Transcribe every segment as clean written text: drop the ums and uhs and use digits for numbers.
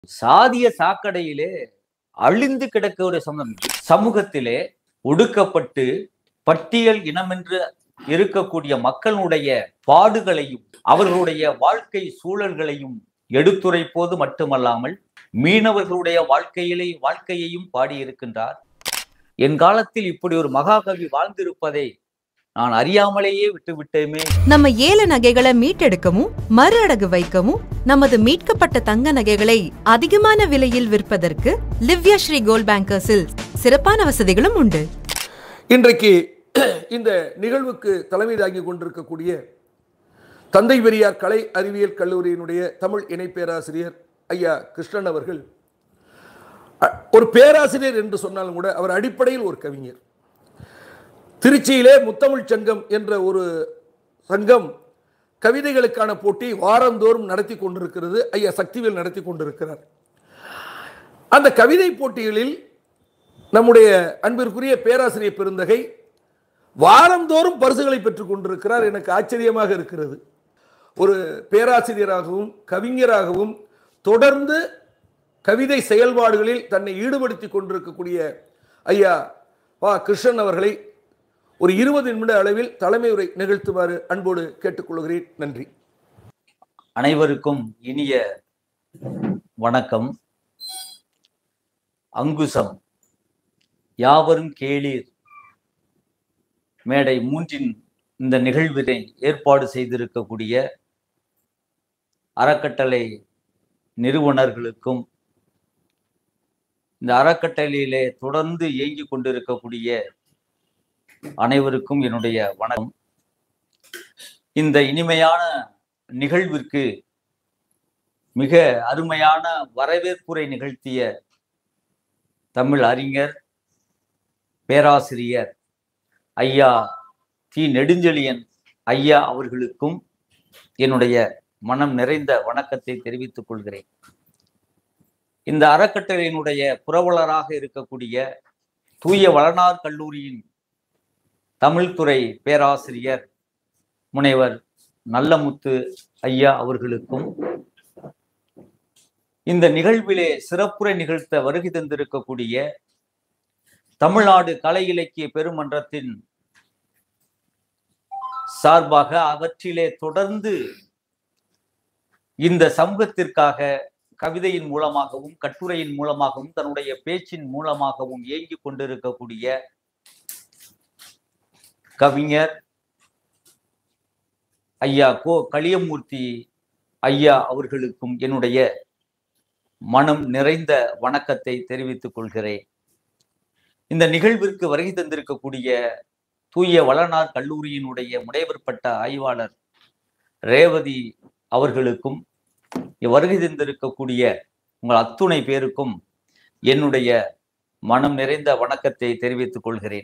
சாதிய சாக்கடையிலே அழிந்து கிடக்கிற சமூகத்திலே ஒடுக்கப்பட்டு பட்டியல் இனமென்று இருக்கக்கூடிய மக்களுடைய பாடுகளையும் அவர்களுடைய வாழ்க்கை சூழல்களையும் எடுத்துரைப்போது மட்டுமல்லாமல் மீனவர்களுடைய வாழ்க்கையையும் பாடியிருக்கின்றார். என் காலத்தில் இப்படி ஒரு மகாகவி வாழ்ந்திருப்பதை நான் அறியாமலேயே விட்டுவிட்டேமே. நம்ம ஏல நகைகளை மீட்டெடுக்கவும் மறு அடகு வைக்கவும் நமது மீட்கப்பட்ட தங்க நகைகளை அதிகமான விலையில் விற்பதற்கு லிவ்யா ஸ்ரீ கோல்ட் பேங்கர்ஸில் சிறப்பான வசதிகளும் உண்டு. இன்றைக்கு இந்த நிகழ்வுக்கு தலைமை தாங்கி கொண்டிருக்கக்கூடிய தந்தை பெரியார் கலை அறிவியல் கல்லூரியினுடைய தமிழ் இணை பேராசிரியர் ஐயா கிருஷ்ணன் அவர்கள் ஒரு பேராசிரியர் என்று சொன்னாலும் கூட அவர் அடிப்படையில் ஒரு கவிஞர். திருச்சியிலே முத்தமிழ் சங்கம் என்ற ஒரு சங்கம் கவிதைகளுக்கான போட்டி வாரந்தோறும் நடத்தி கொண்டிருக்கிறது. ஐயா சக்திவேல் நடத்தி கொண்டிருக்கிறார். அந்த கவிதை போட்டிகளில் நம்முடைய அன்பிற்குரிய பேராசிரியர் பெருந்தகை வாரந்தோறும் பரிசுகளை பெற்றுக் கொண்டிருக்கிறார். எனக்கு ஆச்சரியமாக இருக்கிறது. ஒரு பேராசிரியராகவும் கவிஞராகவும் தொடர்ந்து கவிதை செயல்பாடுகளில் தன்னை ஈடுபடுத்தி கொண்டிருக்கக்கூடிய ஐயா கிருஷ்ணன் அவர்களை ஒரு 20 நிமிட அளவில் தலைமை உரை நிகழ்த்துமாறு அன்போடு கேட்டுக்கொள்கிறேன். நன்றி. அனைவருக்கும் இனிய வணக்கம். அங்குசம் யாவரும் கேளீர் மேடை 3 இந்த நிகழ்வினை ஏற்பாடு செய்திருக்கக்கூடிய அறக்கட்டளை நிறுவனர்களுக்கும் இந்த அறக்கட்டளையிலே தொடர்ந்து இயங்கிக் கொண்டிருக்கக்கூடிய அனைவருக்கும் என்னுடைய வணக்கம். இந்த இனிமையான நிகழ்விற்கு மிக அருமையான வரவேற்புரை நிகழ்த்திய தமிழ் அறிஞர் பேராசிரியர் ஐயா தி நெடுஞ்செழியன் ஐயா அவர்களுக்கும் என்னுடைய மனம் நிறைந்த வணக்கத்தை தெரிவித்துக் கொள்கிறேன். இந்த அறக்கட்டளையினுடைய புரவலராக இருக்கக்கூடிய தூய வளனார் கல்லூரியின் தமிழ்துறை பேராசிரியர் முனைவர் நல்லமுத்து ஐயா அவர்களுக்கும் இந்த நிகழ்விலே சிறப்புரை நிகழ்த்த வருகை தந்திருக்கக்கூடிய தமிழ்நாடு கலை இலக்கிய பெருமன்றத்தின் சார்பாக அவற்றிலே தொடர்ந்து இந்த சமூகத்திற்காக கவிதையின் மூலமாகவும் கட்டுரையின் மூலமாகவும் தன்னுடைய பேச்சின் மூலமாகவும் இயங்கிக் கொண்டிருக்கக்கூடிய கவிஞர் ஐயா களியமூர்த்தி ஐயா அவர்களுக்கும் என்னுடைய மனம் நிறைந்த வணக்கத்தை தெரிவித்துக் கொள்கிறேன். இந்த நிகழ்விற்கு வருகை தந்திருக்கக்கூடிய தூய வளனார் கல்லூரியினுடைய முனைவர் பட்ட ஆய்வாளர் ரேவதி அவர்களுக்கும் வருகை தந்திருக்கக்கூடிய உங்கள் அத்துணை பேருக்கும் என்னுடைய மனம் நிறைந்த வணக்கத்தை தெரிவித்துக் கொள்கிறேன்.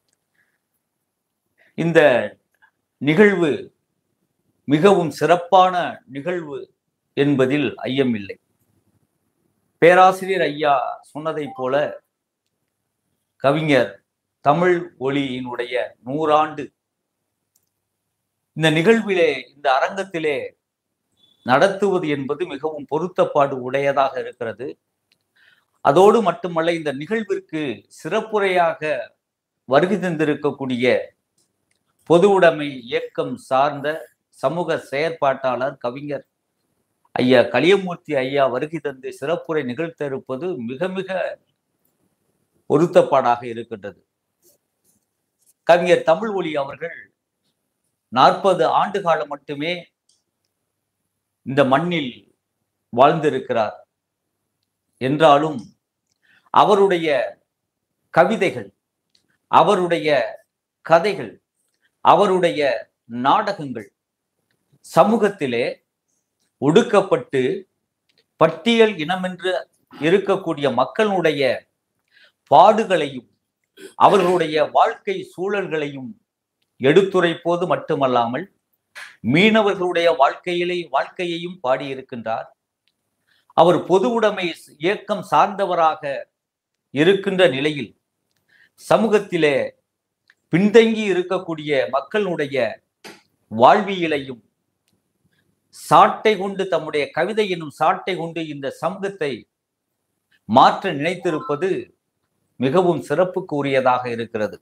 இந்த நிகழ்வு மிகவும் சிறப்பான நிகழ்வு என்பதில் ஐயமில்லை. பேராசிரியர் ஐயா சொன்னதை போல கவிஞர் தமிழ் ஒளியினுடைய 100 ஆண்டு இந்த நிகழ்விலே இந்த அரங்கத்திலே நடத்துவது என்பது மிகவும் பொருத்தப்பாடு உடையதாக இருக்கிறது. அதோடு மட்டுமல்ல, இந்த நிகழ்விற்கு சிறப்புரையாக வருகை தந்திருக்கக்கூடிய பொது உடைமை இயக்கம் சார்ந்த சமூக செயற்பாட்டாளர் கவிஞர் ஐயா களியமூர்த்தி ஐயா வருகை தந்து சிறப்புரை நிகழ்த்த இருப்பது மிக மிக பொருத்தப்பாடாக இருக்கின்றது. கவிஞர் தமிழ் ஒளி அவர்கள் 40 ஆண்டு காலம் மட்டுமே இந்த மண்ணில் வாழ்ந்திருக்கிறார் என்றாலும் அவருடைய கவிதைகள், அவருடைய கதைகள், அவருடைய நாடகங்கள் சமூகத்திலே ஒடுக்கப்பட்டு பட்டியல் இனமென்று இருக்கக்கூடிய மக்களுடைய பாடுகளையும் அவர்களுடைய வாழ்க்கை சூழல்களையும் எடுத்துரைப்போது மட்டுமல்லாமல் மீனவர்களுடைய வாழ்க்கையையும் பாடியிருக்கின்றார். அவர் பொது உடைமை இயக்கம் சார்ந்தவராக இருக்கின்ற நிலையில் சமூகத்திலே பின்தங்கி இருக்கக்கூடிய மக்களுடைய வாழ்வியலையும் சாட்டை கொண்டு, தம்முடைய கவிதை என்னும் சாட்டை கொண்டு இந்த சமூகத்தை மாற்ற நினைத்திருப்பது மிகவும் சிறப்புக்கு உரியதாக இருக்கிறது.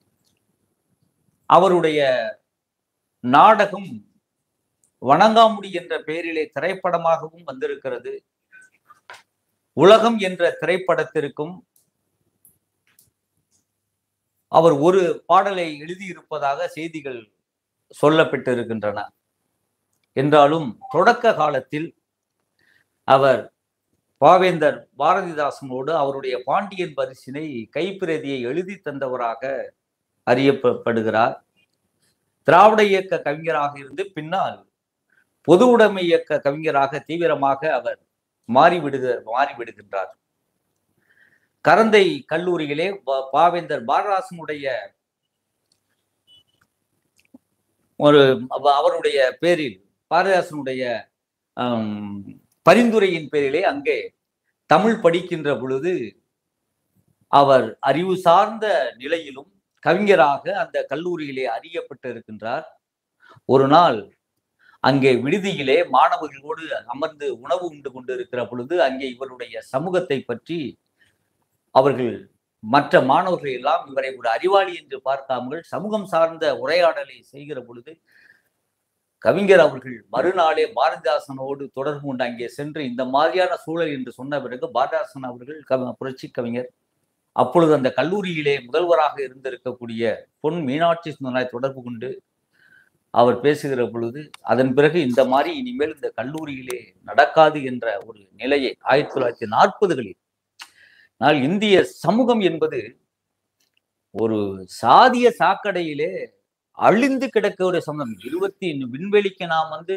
அவருடைய நாடகம் வணங்காமுடி என்ற பெயரிலே திரைப்படமாகவும் வந்திருக்கிறது. உலகம் என்ற திரைப்படத்திற்கும் அவர் ஒரு பாடலை எழுதியிருப்பதாக செய்திகள் சொல்லப்பட்டிருக்கின்றன. என்றாலும் தொடக்க காலத்தில் அவர் பாவேந்தர் பாரதிதாசனோடு அவருடைய பாண்டியன் பரிசினை கைப்பிரதியை எழுதி தந்தவராக அறியப்படுகிறார். திராவிட இயக்க கவிஞராக இருந்து பின்னால் பொது உடைமை இயக்க கவிஞராக தீவிரமாக அவர் மாறிவிடுகின்றார். கரந்தை கல்லூரியிலே பாவேந்தர் பாரதிதாசனுடைய அவருடைய பேரில், பாரதிதாசனுடைய பரிந்துரையின் பேரிலே அங்கே தமிழ் படிக்கின்ற பொழுது அவர் அறிவு சார்ந்த நிலையிலும் கவிஞராக அந்த கல்லூரியிலே அறியப்பட்டு இருக்கின்றார். ஒரு நாள் அங்கே விடுதியிலே மாணவர்களோடு அமர்ந்து உணவு உண்டு கொண்டு இருக்கிற பொழுது அங்கே இவருடைய சமூகத்தை பற்றி அவர்கள் மற்ற மாணவர்கள் எல்லாம் இவரை ஒரு அறிவாளி என்று பார்க்காமல் சமூகம் சார்ந்த உரையாடலை செய்கிற பொழுது கவிஞர் அவர்கள் மறுநாளே பாரதிதாசனோடு தொடர்பு கொண்டு அங்கே சென்று இந்த மாதிரியான சூழல் என்று சொன்ன பிறகு பாரதிதாசன் அவர்கள் புரட்சி கவிஞர் அப்பொழுது அந்த கல்லூரியிலே முதல்வராக இருந்திருக்கக்கூடிய பொன் மீனாட்சி சுந்தராய் தொடர்பு கொண்டு அவர் பேசுகிற பொழுது அதன் பிறகு இந்த மாதிரி இனிமேல் இந்த கல்லூரியிலே நடக்காது என்ற ஒரு நிலையை 1940களில் இந்திய சமூகம் என்பது ஒரு சாதிய சாக்கடையிலே அழிந்து கிடக்க சமூகம். விண்வெளிக்கு நாம்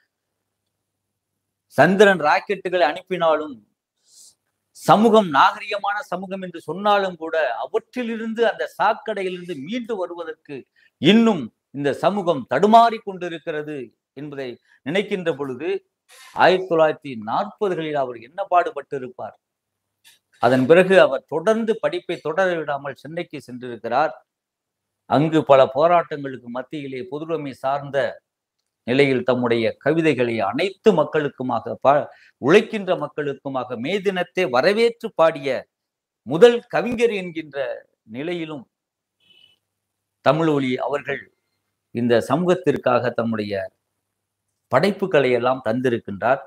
சந்திரன் ராக்கெட்டுகளை அனுப்பினாலும் சமூகம் நாகரிகமான சமூகம் என்று சொன்னாலும் கூட அவற்றிலிருந்து அந்த சாக்கடையிலிருந்து மீண்டு வருவதற்கு இன்னும் இந்த சமூகம் தடுமாறி கொண்டிருக்கிறது என்பதை நினைக்கின்ற பொழுது 1940களில் அவர் என்ன பாடுபட்டு இருப்பார். அதன் பிறகு அவர் தொடர்ந்து படிப்பை தொடர விடாமல் சென்னைக்கு சென்றிருக்கிறார். அங்கு பல போராட்டங்களுக்கு மத்தியிலே பொதுவுடைமை சார்ந்த நிலையில் தம்முடைய கவிதைகளை அனைத்து மக்களுக்குமாக உழைக்கின்ற மக்களுக்குமாக மே தினத்தை வரவேற்று பாடிய முதல் கவிஞர் என்கின்ற நிலையிலும் தமிழ் ஒலி அவர்கள் இந்த சமூகத்திற்காக தம்முடைய படைப்புகளை எல்லாம் தந்திருக்கின்றார்.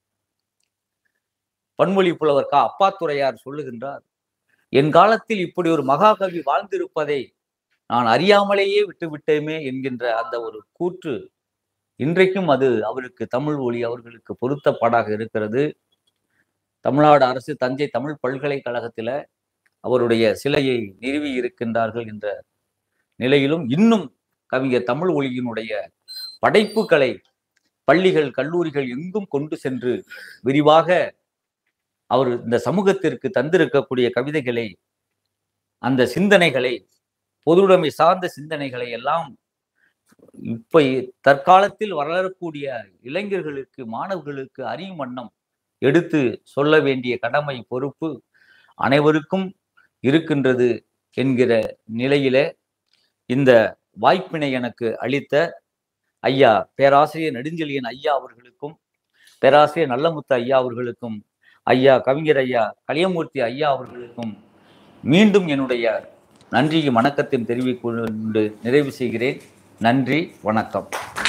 பன்மொழி புலவர் அப்பாத்துரையார் சொல்லுகின்றார், என் காலத்தில் இப்படி ஒரு மகாகவி வாழ்ந்திருப்பதை நான் அறியாமலேயே விட்டுவிட்டேமே என்கின்ற அந்த ஒரு கூற்று இன்றைக்கும் அது அவருக்கு தமிழ் ஒலி அவர்களுக்கு பொருத்தப்பாடாக இருக்கிறது. தமிழ்நாடு அரசு தஞ்சை தமிழ் பல்கலைக்கழகத்தில அவருடைய சிலையை நிறுவி இருக்கின்றார்கள் என்ற நிலையிலும் இன்னும் கவிஞர் தமிழ் ஒலியினுடைய படைப்புகளை பள்ளிகள் கல்லூரிகள் எங்கும் கொண்டு சென்று விரிவாக அவர் இந்த சமூகத்திற்கு தந்திருக்கக்கூடிய கவிதைகளை, அந்த சிந்தனைகளை, பொதுவுடைமை சார்ந்த சிந்தனைகளை எல்லாம் இப்ப தற்காலத்தில் வளரக்கூடிய இளைஞர்களுக்கு மாணவர்களுக்கு அறியும் வண்ணம் எடுத்து சொல்ல வேண்டிய கடமை பொறுப்பு அனைவருக்கும் இருக்கின்றது என்கிற நிலையில இந்த வாய்ப்பினை எனக்கு அளித்த ஐயா பேராசிரியர் நெடுஞ்செழியன் ஐயா அவர்களுக்கும், பேராசிரியர் நல்லமுத்து ஐயா அவர்களுக்கும், ஐயா கவிஞர் ஐயா கலியமூர்த்தி ஐயா அவர்களுக்கும் மீண்டும் என்னுடைய நன்றியும் வணக்கத்தையும் தெரிவித்துக் கொண்டு நிறைவு செய்கிறேன். நன்றி, வணக்கம்.